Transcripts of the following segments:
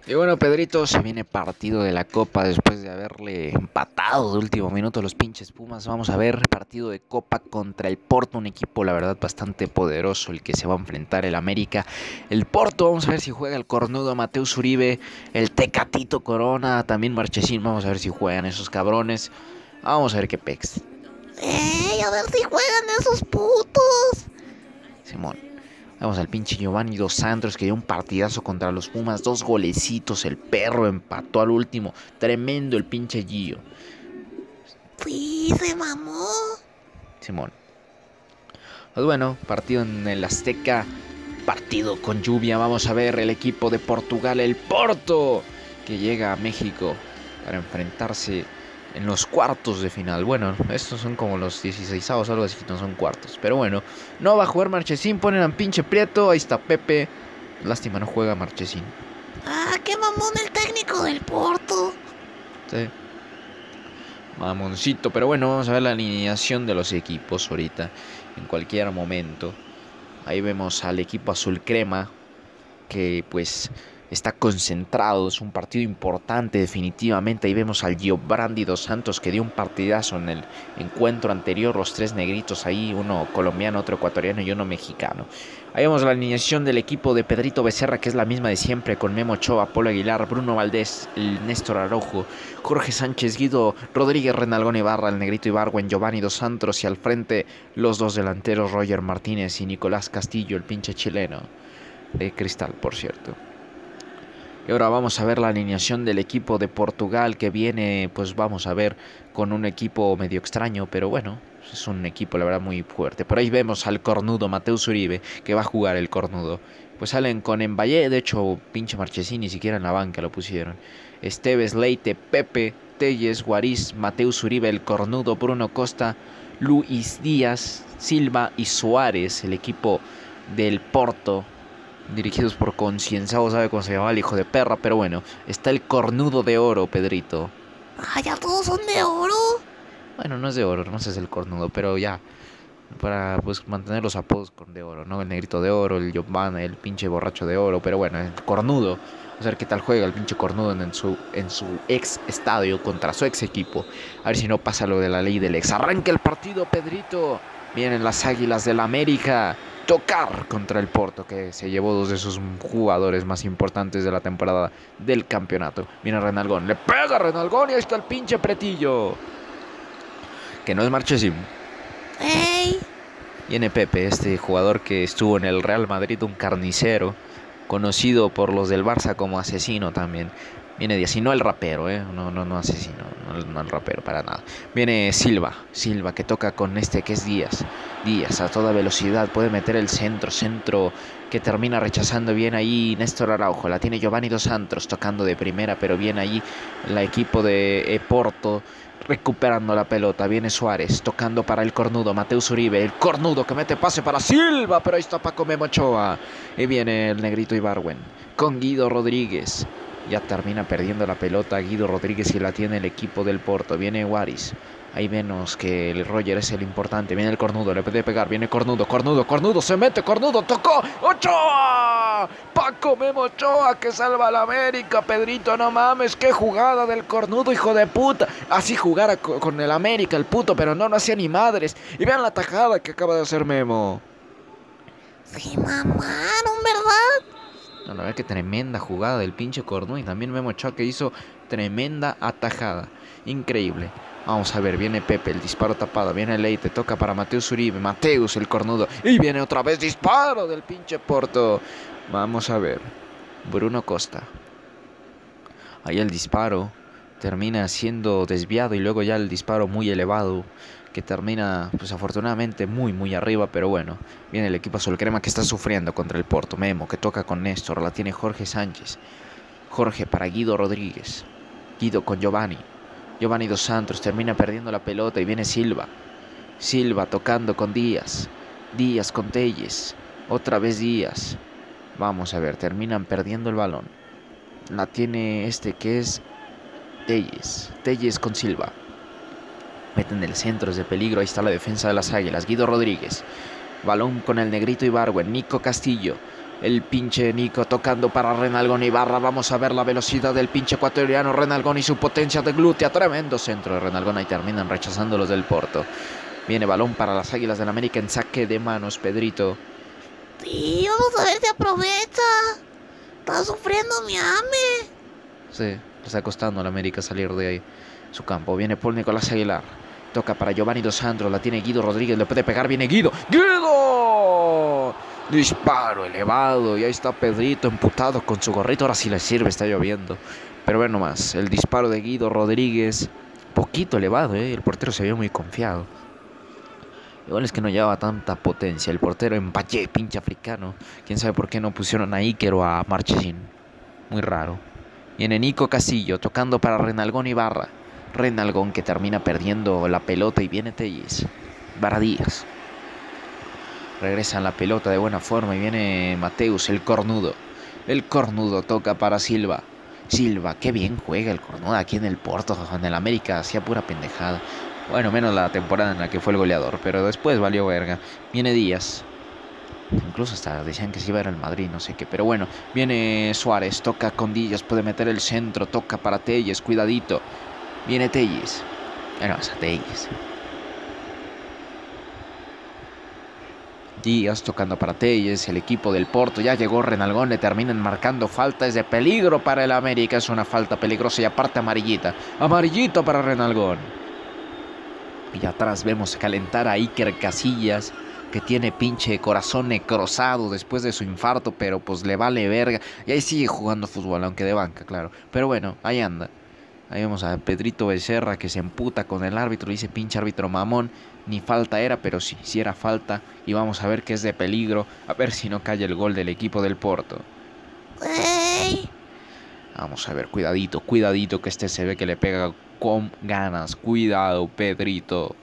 Y bueno, Pedrito, se viene partido de la Copa después de haberle empatado de último minuto a los pinches Pumas. Vamos a ver partido de Copa contra el Porto, un equipo la verdad bastante poderoso el que se va a enfrentar el América. El Porto, vamos a ver si juega el cornudo Mateus Uribe, el Tecatito Corona, también Marchesín, vamos a ver si juegan esos cabrones. Vamos a ver qué pex. A ver si juegan esos putos. Simón. Vamos al pinche Giovanni Dos Santos que dio un partidazo contra los Pumas. 2 golecitos. El perro empató al último. Tremendo el pinche Gio. Sí, se mamó. Simón. Pues bueno, partido en el Azteca. Partido con lluvia. Vamos a ver el equipo de Portugal, el Porto, que llega a México para enfrentarse en los cuartos de final. Bueno, estos son como los 16avos, algo así, no son cuartos. Pero bueno, no va a jugar Marchesín, ponen a pinche Prieto, ahí está Pepe. Lástima, no juega Marchesín. Ah, qué mamón el técnico del Porto. Sí. Mamoncito, pero bueno, vamos a ver la alineación de los equipos ahorita, en cualquier momento. Ahí vemos al equipo azul crema, que pues está concentrado, es un partido importante definitivamente. Ahí vemos al Giovanni Dos Santos que dio un partidazo en el encuentro anterior, los 3 negritos ahí, uno colombiano, otro ecuatoriano y uno mexicano. Ahí vemos la alineación del equipo de Pedrito Becerra, que es la misma de siempre, con Memo Ochoa, Polo Aguilar, Bruno Valdés, el Néstor Araujo, Jorge Sánchez, Guido Rodríguez, Renalgón Ibarra, el negrito Ibargüen, Giovanni Dos Santos y al frente los dos delanteros Roger Martínez y Nicolás Castillo, el pinche chileno de Cristal, por cierto. Y ahora vamos a ver la alineación del equipo de Portugal que viene, pues vamos a ver, con un equipo medio extraño, pero bueno, es un equipo la verdad muy fuerte. Por ahí vemos al cornudo Mateus Uribe, que va a jugar el cornudo. Pues salen con Emballé, de hecho, pinche Marchesín ni siquiera en la banca lo pusieron. Esteves, Leite, Pepe, Telles, Guariz, Mateus Uribe, el cornudo, Bruno Costa, Luis Díaz, Silva y Suárez, el equipo del Porto, dirigidos por Concienzado, sabe cómo se llama el hijo de perra, pero bueno, está el cornudo de oro, Pedrito. Ah, ya todos son de oro. Bueno, no es de oro, no sé si es el cornudo, pero ya, para pues mantener los apodos con de oro, ¿no? El negrito de oro, el Giovanna, el pinche borracho de oro, pero bueno, el cornudo. A ver qué tal juega el pinche cornudo en su ex estadio contra su ex equipo. A ver si no pasa lo de la ley del ex. Arranca el partido, Pedrito. Vienen las Águilas del América. Tocar contra el Porto, que se llevó 2 de sus jugadores más importantes de la temporada del campeonato. Viene Renalgón, le pega a Renalgón y ahí está el pinche Pretillo, que no es Marchesín. ¡Ey! Viene Pepe, este jugador que estuvo en el Real Madrid, un carnicero, conocido por los del Barça como asesino también. Viene Díaz, y no el rapero, no asesino, no el rapero, para nada. Viene Silva que toca con este que es Díaz. Díaz a toda velocidad, puede meter el centro que termina rechazando bien ahí Néstor Araujo. La tiene Giovanni Dos Santos tocando de primera, pero bien ahí el equipo de Porto recuperando la pelota. Viene Suárez tocando para el cornudo Mateus Uribe, el cornudo que mete pase para Silva, pero ahí está Paco Memo Ochoa. Y viene el negrito Ibargüen con Guido Rodríguez. Ya termina perdiendo la pelota Guido Rodríguez y la tiene el equipo del Porto. Viene Guariz. Ahí vemos que el Roger es el importante. Viene el cornudo, le puede pegar. Viene cornudo, se mete, cornudo, tocó. ¡Ochoa! Paco Memo Ochoa que salva a la América. Pedrito, no mames, qué jugada del cornudo, hijo de puta. Así jugara con el América, el puto, pero no hacía ni madres. Y vean la tajada que acaba de hacer Memo. Se mamaron, ¿verdad? No, la verdad que tremenda jugada del pinche cornudo. Y también Memo Ochoa que hizo tremenda atajada. Increíble. Vamos a ver, viene Pepe, el disparo tapado. Viene Leite, toca para Mateus Uribe. Mateus, el cornudo. Y viene otra vez disparo del pinche Porto. Vamos a ver. Bruno Costa. Ahí el disparo termina siendo desviado. Y luego ya el disparo muy elevado, que termina, pues afortunadamente, muy arriba. Pero bueno, viene el equipo azul crema que está sufriendo contra el Porto. Memo, que toca con Néstor. La tiene Jorge Sánchez. Jorge para Guido Rodríguez. Guido con Giovanni. Giovanni Dos Santos termina perdiendo la pelota y viene Silva. Silva tocando con Díaz. Díaz con Telles. Otra vez Díaz. Vamos a ver, terminan perdiendo el balón. La tiene este que es Telles. Telles con Silva. Meten el centro, es de peligro. Ahí está la defensa de las Águilas. Guido Rodríguez. Balón con el negrito Ibargüen. Nico Castillo. El pinche Nico tocando para Renalgón Ibarra. Vamos a ver la velocidad del pinche ecuatoriano Renalgón y su potencia de glútea. Tremendo centro de Renalgón. Ahí terminan rechazando los del Porto. Viene balón para las Águilas del América en saque de manos, Pedrito. Sí, vamos a ver si aprovecha. Está sufriendo mi ame. Sí, le está costando al América salir de ahí. Su campo. Viene Paul Nicolás Aguilar. Toca para Giovanni Dos Santos. La tiene Guido Rodríguez. Le puede pegar. Viene Guido. ¡Guido! Disparo elevado. Y ahí está Pedrito emputado con su gorrito. Ahora sí le sirve. Está lloviendo. Pero bueno más. El disparo de Guido Rodríguez. Poquito elevado, ¿eh? El portero se vio muy confiado. Igual es que no llevaba tanta potencia. El portero Empaché, pinche africano. Quién sabe por qué no pusieron a Iker o a Marchesín. Muy raro. Viene Nico Castillo tocando para Renalgón Ibarra. Renalgón que termina perdiendo la pelota y viene Telles. Vara Díaz. Regresa la pelota de buena forma y viene Mateus, el cornudo. El cornudo toca para Silva. Silva, qué bien juega el cornudo aquí en el Porto. En el América hacía pura pendejada. Bueno, menos la temporada en la que fue el goleador, pero después valió verga. Viene Díaz. Incluso hasta decían que se iba a ir al Madrid, no sé qué. Pero bueno, viene Suárez, toca con Díaz, puede meter el centro, toca para Telles, cuidadito. Viene Telles. Bueno, a Telles. Díaz tocando para Telles, el equipo del Porto. Ya llegó Renalgón, le terminan marcando falta. Es de peligro para el América, es una falta peligrosa y aparte amarillita. Amarillito para Renalgón. Y atrás vemos calentar a Iker Casillas, que tiene pinche corazón necrosado después de su infarto, pero pues le vale verga. Y ahí sigue jugando fútbol, aunque de banca, claro. Pero bueno, ahí anda. Ahí vemos a Pedrito Becerra que se emputa con el árbitro. Dice pinche árbitro mamón. Ni falta era, pero sí era falta. Y vamos a ver que es de peligro. A ver si no cae el gol del equipo del Porto. Ey. Vamos a ver, cuidadito, cuidadito, que este se ve que le pega con ganas. Cuidado, Pedrito.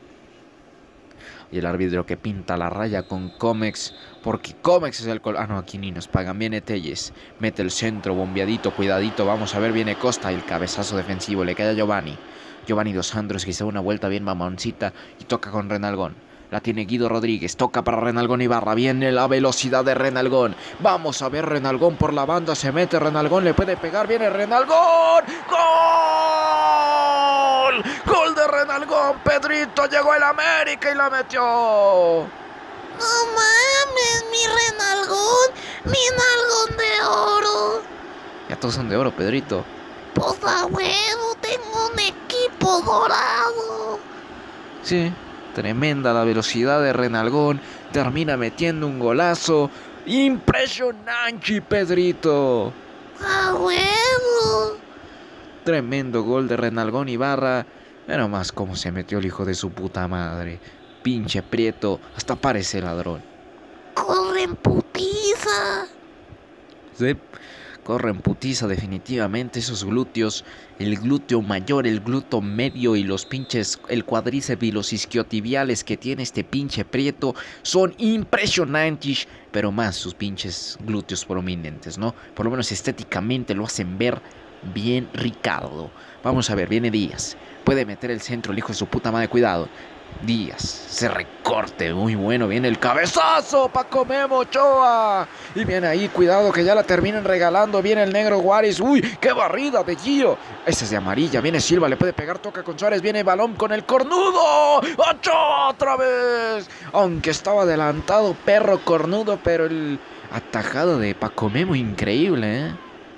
Y el árbitro que pinta la raya con Comex. Porque Comex es el... Ah, no, aquí ni nos pagan. Viene Telles. Mete el centro, bombeadito, cuidadito. Vamos a ver, viene Costa. El cabezazo defensivo. Le queda a Giovanni. Giovanni Dos Santos que se da una vuelta bien mamoncita. Y toca con Renalgón. La tiene Guido Rodríguez. Toca para Renalgón Ibarra. Viene la velocidad de Renalgón. Vamos a ver Renalgón por la banda. Se mete Renalgón. Le puede pegar. Viene Renalgón. ¡Gol! ¡Gol de Renalgón! Pedrito llegó el América y la metió. No mames, mi Renalgón. Mi nalgón de oro. Ya todos son de oro, Pedrito. Pues a huevo, tengo un equipo dorado. Sí, tremenda la velocidad de Renalgón. Termina metiendo un golazo. Impresionante, Pedrito. A huevo. Tremendo gol de Renalgón Ibarra. Pero más cómo se metió el hijo de su puta madre. Pinche Prieto, hasta parece ladrón. Corre en putiza. Sí, corre en putiza definitivamente esos glúteos. El glúteo mayor, el glúteo medio y los pinches, el cuádriceps y los isquiotibiales que tiene este pinche Prieto son impresionantes. Pero más sus pinches glúteos prominentes, ¿no? Por lo menos estéticamente lo hacen ver bien Ricardo. Vamos a ver, viene Díaz. Puede meter el centro, el hijo de su puta madre, cuidado. Díaz, se recorte, muy bueno. Viene el cabezazo, Paco Memo Ochoa. Y viene ahí, cuidado que ya la terminan regalando. Viene el negro Juárez, uy, qué barrida de Gio. Esa es de amarilla, viene Silva, le puede pegar, toca con Suárez. Viene balón con el cornudo. Ochoa otra vez. Aunque estaba adelantado, perro cornudo, pero el atajado de Paco Memo, increíble,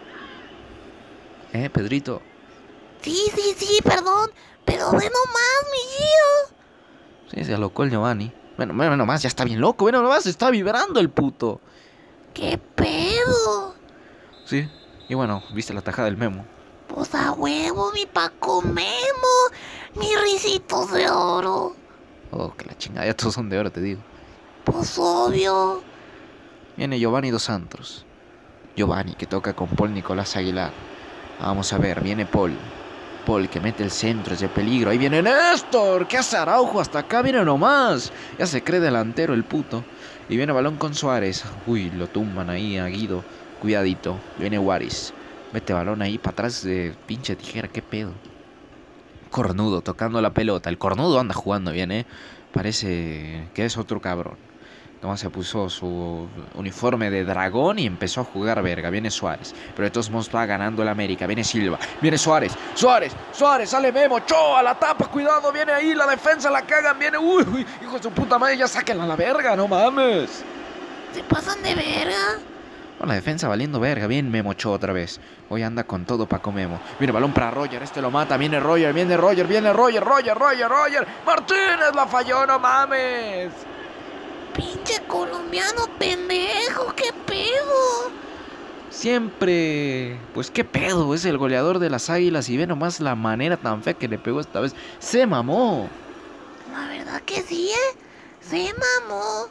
Pedrito. Sí, perdón. Pero ve nomás, mi Gio. Sí, se alocó el Giovanni. Bueno, nomás, ya está bien loco. Bueno, nomás está vibrando el puto. ¿Qué pedo? Sí, y bueno, viste la tajada del Memo. Pues a huevo, mi Paco Memo. Mis risitos de oro. Oh, que la chingada, ya todos son de oro, te digo. Pues obvio. Viene Giovanni Dos Santos. Giovanni que toca con Paul Nicolás Aguilar. Vamos a ver, viene Paul. Paul que mete el centro, es de peligro. Ahí viene Néstor. ¿Qué hace Araujo? Hasta acá viene nomás. Ya se cree delantero el puto. Y viene balón con Suárez. Uy, lo tumban ahí a Guido. Cuidadito. Viene Juárez. Mete balón ahí para atrás de pinche tijera. ¿Qué pedo? Cornudo tocando la pelota. El cornudo anda jugando bien, Parece que es otro cabrón. Nomás se puso su uniforme de dragón y empezó a jugar verga. Viene Suárez. Pero de todos modos va ganando el América. Viene Silva. Viene Suárez. Suárez. Sale Memo. Ochoa la tapa. Cuidado. Viene ahí. La defensa la cagan. Viene. Uy. Hijo de su puta madre. Ya sáquenla a la verga. No mames. Se pasan de verga. La defensa valiendo verga. Bien Memo Ochoa otra vez. Hoy anda con todo Paco Memo. Viene balón para Roger. Este lo mata. Viene Roger. Roger. Martínez la falló. No mames. Pinche colombiano pendejo, qué pedo. Siempre, pues qué pedo, es el goleador de las Águilas y ve nomás la manera tan fea que le pegó esta vez. Se mamó. La verdad que sí, se mamó.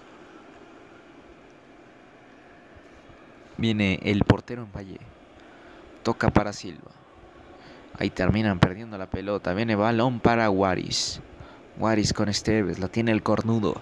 Viene el portero en Valle. Toca para Silva. Ahí terminan perdiendo la pelota. Viene balón para Guaris. Guaris con Esteves, la tiene el cornudo.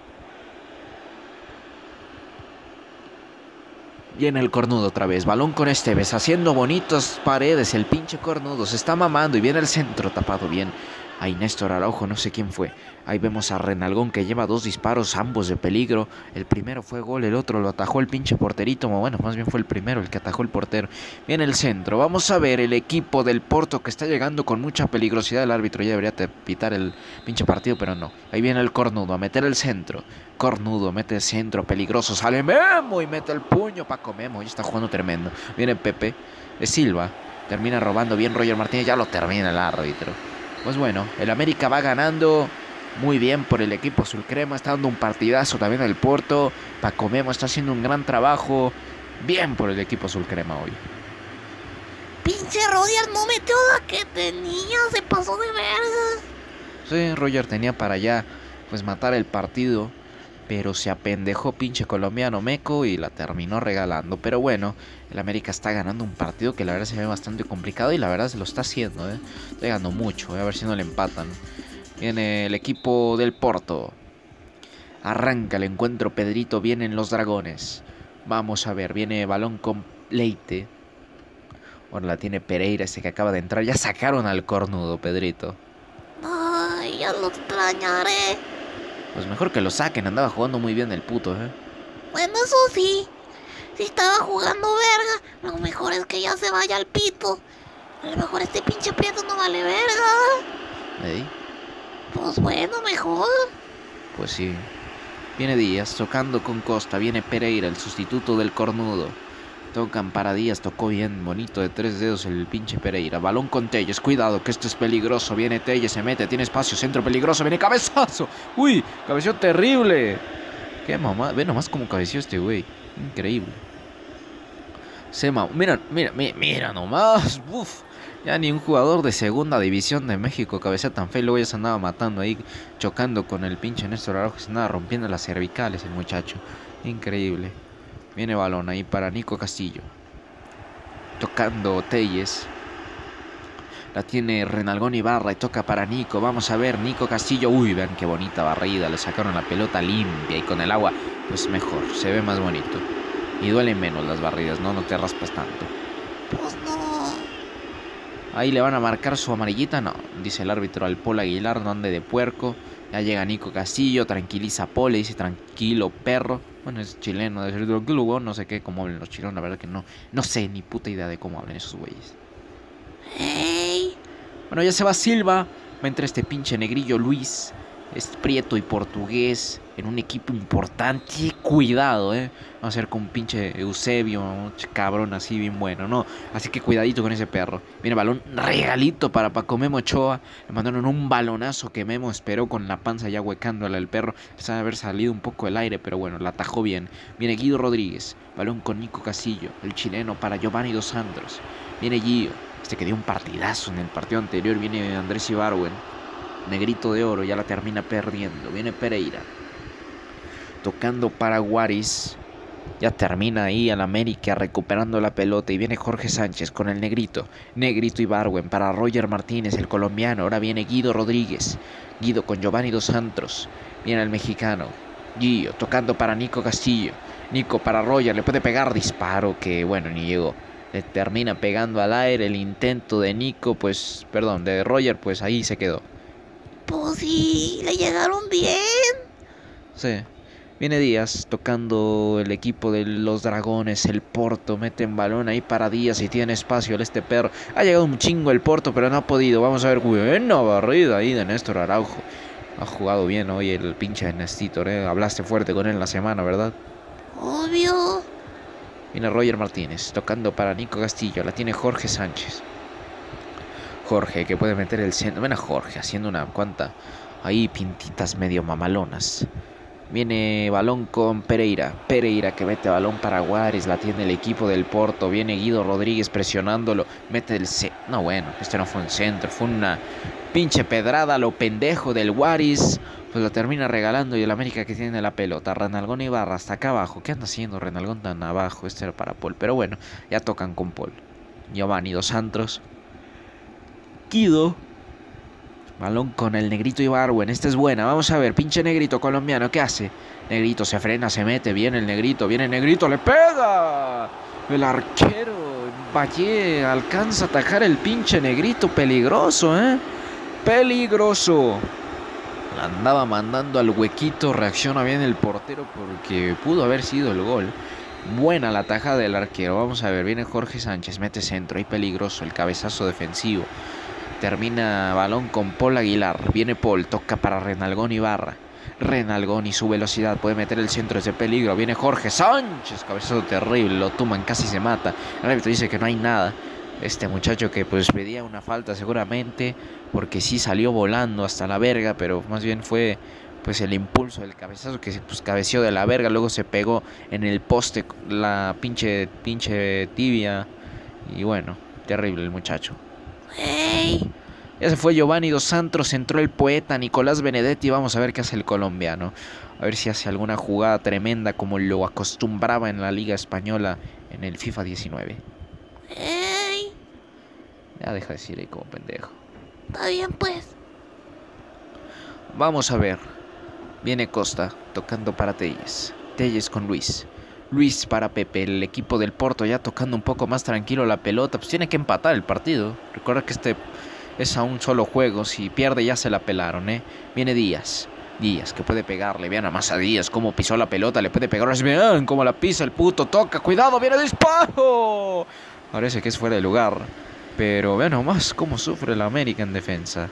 Viene el cornudo otra vez, balón con Esteves, haciendo bonitas paredes, el pinche cornudo se está mamando y viene el centro tapado bien. Ahí Néstor Araujo, no sé quién fue. Ahí vemos a Renalgón que lleva 2 disparos, ambos de peligro. El primero fue gol, el otro lo atajó el pinche porterito. Bueno, más bien fue el primero el que atajó el portero. Viene el centro, vamos a ver el equipo del Porto que está llegando con mucha peligrosidad. El árbitro ya debería pitar el pinche partido, pero no. Ahí viene el cornudo a meter el centro. Cornudo, mete el centro, peligroso. Sale Memo y mete el puño. Paco Memo, ya está jugando tremendo. Viene Pepe, es Silva. Termina robando bien Roger Martínez, ya lo termina el árbitro. Pues bueno, el América va ganando muy bien por el equipo azul crema. Está dando un partidazo también el Porto. Paco Memo está haciendo un gran trabajo. Bien por el equipo azul crema hoy. Pinche Roger no metió la que tenía. Se pasó de verga. Sí, Roger tenía para allá pues matar el partido. Pero se apendejó pinche colombiano meco y la terminó regalando. Pero bueno, el América está ganando un partido que la verdad se ve bastante complicado. Y la verdad se lo está haciendo, Está ganando mucho, a ver si no le empatan. Viene el equipo del Porto. Arranca el encuentro Pedrito, vienen los dragones. Vamos a ver, viene balón con Leite. Bueno, la tiene Pereira, ese que acaba de entrar. Ya sacaron al cornudo, Pedrito. Ay, ya lo extrañaré. Pues mejor que lo saquen, andaba jugando muy bien el puto, Bueno, eso sí. Si estaba jugando verga, lo mejor es que ya se vaya al pito. A lo mejor este pinche prieto no vale verga. ¿Eh? Pues bueno, mejor. Pues sí. Viene Díaz tocando con Costa. Viene Pereira, el sustituto del cornudo. Tocan para Díaz, tocó bien bonito de 3 dedos el pinche Pereira. Balón con Telles, cuidado que esto es peligroso. Viene Telles, se mete, tiene espacio, centro peligroso, viene cabezazo. Uy, cabeció terrible. Qué mamá, ve nomás cómo cabeció este güey. Increíble. Mira nomás. Uf. Ya ni un jugador de segunda división de México cabecea tan feo. Luego ya se andaba matando ahí, chocando con el pinche Néstor Araujo. Se andaba rompiendo las cervicales el muchacho. Increíble. Viene balón ahí para Nico Castillo. Tocando Telles. La tiene Renalgón Ibarra y toca para Nico. Vamos a ver, Nico Castillo. Uy, vean qué bonita barrida. Le sacaron la pelota limpia y con el agua, pues mejor. Se ve más bonito. Y duelen menos las barridas, ¿no? No te raspas tanto. Pues no. Ahí le van a marcar su amarillita. No, dice el árbitro al Paul Aguilar. No ande de puerco. Ya llega Nico Castillo. Tranquiliza a Paul. Le dice tranquilo, perro. Bueno, es chileno, debe ser tranquilo, no sé qué, cómo hablan los chilenos, la verdad que no sé ni puta idea de cómo hablan esos güeyes. Hey. Bueno, ya se va Silva, va a entrar este pinche negrillo Luis, es prieto y portugués, en un equipo importante, cuidado, va a ser con un pinche Eusebio, un cabrón así bien bueno, ¿no? Así que cuidadito con ese perro. Viene balón, regalito para Paco Memo Ochoa, le mandaron un balonazo que Memo esperó con la panza ya huecándola al perro, sabe haber salido un poco el aire, pero bueno, la atajó bien. Viene Guido Rodríguez, balón con Nico Castillo, el chileno para Giovanni Dos Santos. Viene Gio, este que dio un partidazo en el partido anterior, viene Andrés Ibargüen. Negrito de oro, ya la termina perdiendo. Viene Pereira. Tocando para Guaris. Ya termina ahí al América recuperando la pelota. Y viene Jorge Sánchez con el negrito. Negrito Ibargüen para Roger Martínez, el colombiano. Ahora viene Guido Rodríguez. Guido con Giovanni Dos Santos. Viene el mexicano. Gio tocando para Nico Castillo. Nico para Roger. Le puede pegar disparo que bueno, ni llegó. Le termina pegando al aire el intento de Nico. Pues, perdón, de Roger. Pues ahí se quedó. Pues sí, le llegaron bien. Sí. Viene Díaz tocando el equipo de los Dragones, el Porto, mete en balón ahí para Díaz y tiene espacio este perro. Ha llegado un chingo el Porto, pero no ha podido. Vamos a ver, buena barrida ahí de Néstor Araujo. Ha jugado bien hoy el pinche de Nestor, ¿eh? Hablaste fuerte con él la semana, ¿verdad? Obvio. Viene Roger Martínez tocando para Nico Castillo. La tiene Jorge Sánchez. Jorge que puede meter el centro. Ven a Jorge haciendo una cuanta ahí pintitas medio mamalonas. Viene balón con Pereira. Pereira que mete balón para Guares. La tiene el equipo del Porto. Viene Guido Rodríguez presionándolo. Mete el centro. No, bueno, este no fue un centro. Fue una pinche pedrada a lo pendejo del Guares. Pues lo termina regalando y el América que tiene la pelota. Renalgón Ibarra hasta acá abajo. ¿Qué anda haciendo Renalgón tan abajo? Este era para Paul. Pero bueno, ya tocan con Paul. Giovanni Dos Santos. Guido. Balón con el Negrito Ibarwen. Esta es buena. Vamos a ver. Pinche Negrito colombiano. ¿Qué hace? Negrito se frena, se mete. Viene el Negrito. Viene el Negrito. ¡Le pega! El arquero Valle alcanza a atajar el pinche Negrito. Peligroso, ¿eh? Peligroso. La andaba mandando al huequito. Reacciona bien el portero porque pudo haber sido el gol. Buena la tajada del arquero. Vamos a ver. Viene Jorge Sánchez. Mete centro. Ahí peligroso. El cabezazo defensivo. Termina balón con Paul Aguilar. Viene Paul, toca para Renalgón Ibarra. Renalgón y su velocidad puede meter el centro desde peligro. Viene Jorge Sánchez, cabezazo terrible, lo tuman, casi se mata. El árbitro dice que no hay nada. Este muchacho que pues pedía una falta seguramente, porque sí salió volando hasta la verga, pero más bien fue pues el impulso del cabezazo que pues cabeceó de la verga, luego se pegó en el poste la pinche tibia. Y bueno, terrible el muchacho. ¡Ey! Ya se fue Giovanni Dos Santos, entró el poeta Nicolás Benedetti. Vamos a ver qué hace el colombiano. A ver si hace alguna jugada tremenda como lo acostumbraba en la Liga Española en el FIFA 19. ¡Ey! Ya deja de decir ahí como pendejo. Está bien, pues. Vamos a ver. Viene Costa tocando para Telles. Telles con Luis. Luis para Pepe, el equipo del Porto ya tocando un poco más tranquilo la pelota. Pues tiene que empatar el partido. Recuerda que este es a un solo juego. Si pierde ya se la pelaron, ¿eh? Viene Díaz. Díaz que puede pegarle. Vean nada más a Díaz cómo pisó la pelota. Le puede pegar. Vean cómo la pisa el puto. Toca. Cuidado. Viene disparo. Parece que es fuera de lugar. Pero vean nomás cómo sufre el América en defensa.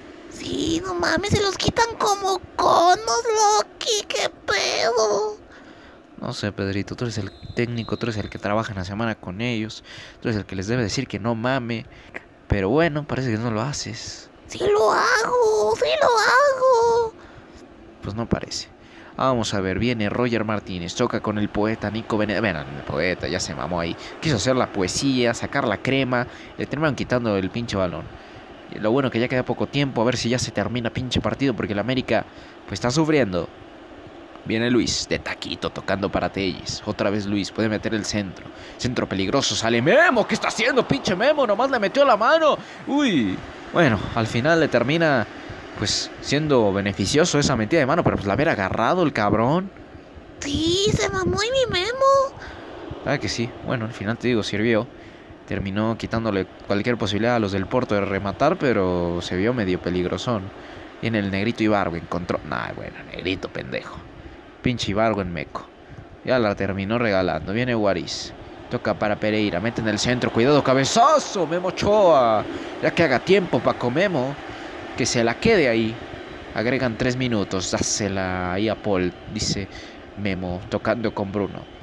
Sí, no mames, se los quitan como conos, Loki. ¿Qué pedo? No sé, Pedrito, tú eres el técnico, tú eres el que trabaja en la semana con ellos, tú eres el que les debe decir que no mame, pero bueno, parece que no lo haces. Sí lo hago, sí lo hago. Pues no parece. Vamos a ver, viene Roger Martínez, toca con el poeta Nico Benedetti. Bueno, el poeta ya se mamó ahí. Quiso hacer la poesía, sacar la crema, le terminaron quitando el pinche balón. Y lo bueno que ya queda poco tiempo, a ver si ya se termina pinche partido, porque el América pues está sufriendo. Viene Luis, de taquito, tocando para Telles. Otra vez Luis, puede meter el centro. Centro peligroso, sale Memo. ¿Qué está haciendo, pinche Memo? Nomás le metió la mano. Uy. Bueno, al final le termina, pues, siendo beneficioso esa metida de mano. Pero pues la haber agarrado el cabrón. Sí, se mamó y mi Memo. Ah, que sí. Bueno, al final te digo, sirvió. Terminó quitándole cualquier posibilidad a los del Porto de rematar, pero se vio medio peligrosón. Viene el Negrito Ibargo, encontró... Nah, bueno, Negrito, pendejo. Pinche Ibargo en meco. Ya la terminó regalando. Viene Guariz. Toca para Pereira. Mete en el centro. Cuidado, cabezazo. Memo Ochoa. Ya que haga tiempo Paco Memo. Que se la quede ahí. Agregan 3 minutos. Dásela ahí a Paul. Dice Memo. Tocando con Bruno.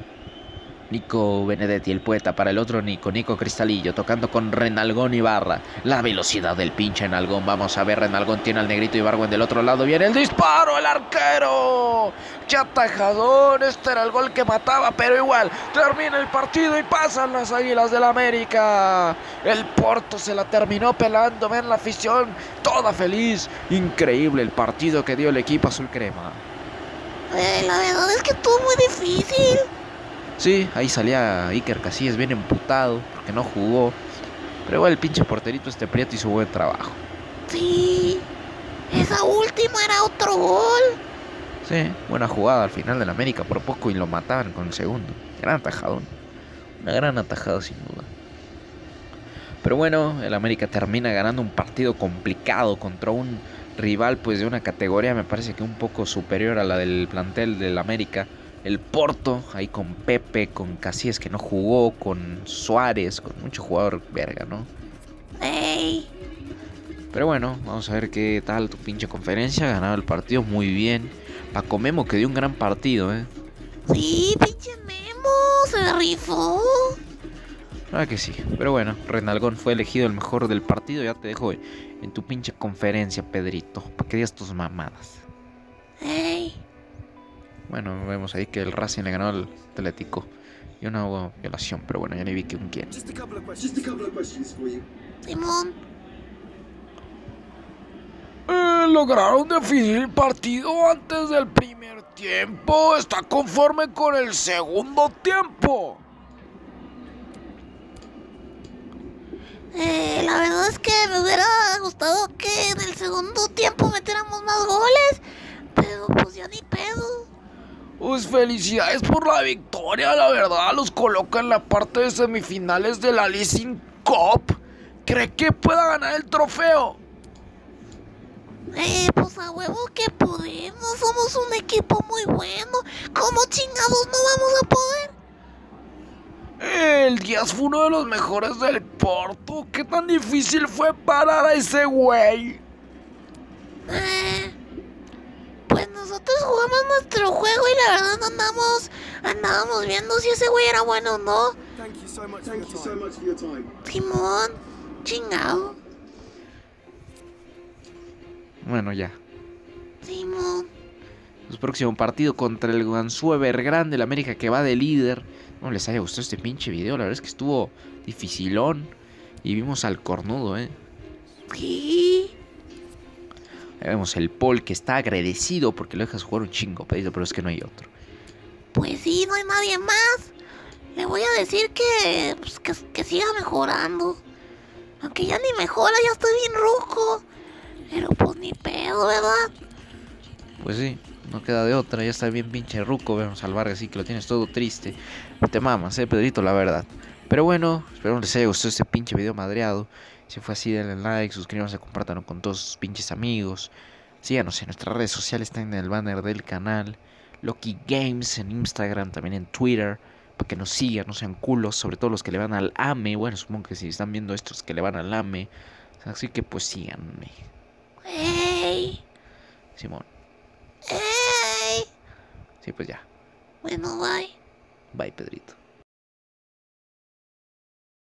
Nico Benedetti, el poeta, para el otro Nico. Nico Cristalillo, tocando con Renalgón Ibarra. La velocidad del pinche Renalgón. Vamos a ver, Renalgón tiene al Negrito Ibargüen del otro lado. Viene el disparo, el arquero. ¡Qué atajadón! Este era el gol que mataba, pero igual termina el partido y pasan las Águilas del América. El Porto se la terminó pelando. Ven la afición, toda feliz. Increíble el partido que dio el equipo azul crema. La verdad es que estuvo muy difícil. Sí, ahí salía Iker Casillas bien emputado porque no jugó. Pero igual el pinche porterito este Prieto hizo buen trabajo. Sí, esa última era otro gol. Sí, buena jugada al final del América por poco y lo mataban con el segundo. Gran atajadón. Una gran atajada sin duda. Pero bueno, el América termina ganando un partido complicado contra un rival pues de una categoría me parece que un poco superior a la del plantel del América. El Porto, ahí con Pepe, con Casillas que no jugó, con Suárez, con mucho jugador verga, ¿no? ¡Ey! Pero bueno, vamos a ver qué tal tu pinche conferencia. Ganado el partido muy bien. Paco Memo que dio un gran partido, Sí, pinche Memo, se rifó. Ah, que sí. Pero bueno, Renalgón fue elegido el mejor del partido. Ya te dejo en tu pinche conferencia, Pedrito, para que digas tus mamadas. ¡Ey! Bueno, vemos ahí que el Racing le ganó al Atlético. Y una violación, pero bueno, ya ni vi que un quién. Simón. Lograron definir el partido antes del primer tiempo. ¿Está conforme con el segundo tiempo? La verdad es que me hubiera gustado que en el segundo tiempo metiéramos más goles. Pero pues ya ni pedo. Pues felicidades por la victoria, la verdad. Los coloca en la parte de semifinales de la Leasing Cup. ¿Cree que pueda ganar el trofeo? Pues a huevo que podemos. Somos un equipo muy bueno. ¿Cómo chingados no vamos a poder? El Díaz fue uno de los mejores del Porto. ¿Qué tan difícil fue parar a ese güey? Pues nosotros jugamos nuestro juego y la verdad andábamos viendo si ese güey era bueno o no. Simón, chingado. Bueno, ya. Simón. Su próximo partido contra el Guangzhou Evergrande, el América que va de líder. No les haya gustado este pinche video, la verdad es que estuvo dificilón. Y vimos al cornudo, Sí. Ahí vemos el Paul que está agradecido porque lo dejas jugar un chingo, pero es que no hay otro. Pues sí, no hay nadie más. Le voy a decir que siga mejorando. Aunque ya ni mejora, ya estoy bien ruco. Pero pues ni pedo, ¿verdad? Pues sí, no queda de otra, ya está bien pinche ruco. Vemos al Vargas así que lo tienes todo triste. Te mamas, Pedrito, la verdad. Pero bueno, espero les haya gustado este pinche video madreado. Si fue así, denle like, suscríbanse, compártanlo con todos sus pinches amigos. Síganos en nuestras redes sociales, están en el banner del canal. Loki Games en Instagram, también en Twitter. Para que nos sigan, no sean culos, sobre todo los que le van al AME. Bueno, supongo que si están viendo estos que le van al AME. Así que pues síganme. ¡Ey! Simón. ¡Ey! Sí, pues ya. Bueno, bye. Bye, Pedrito.